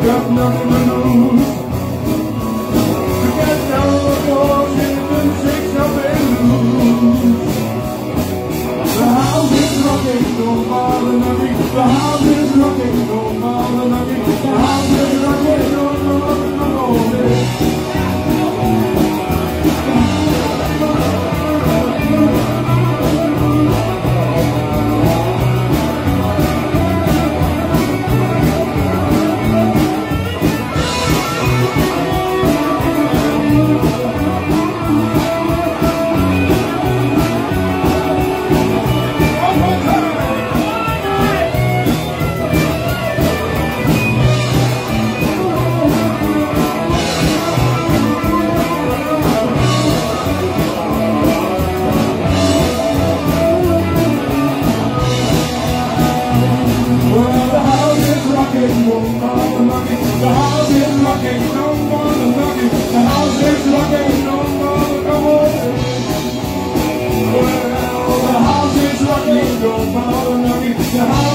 got nothing to lose. We got down the walls and it couldn't shake something loose. The house is rocking, no more than a beat. The house is rocking, no more than a beat. The house is rocking, no more than a beat. The house is rocking, no more than rocking. The house is rocking, no more than rocking. Well, the house is rocking, no more than rocking. The house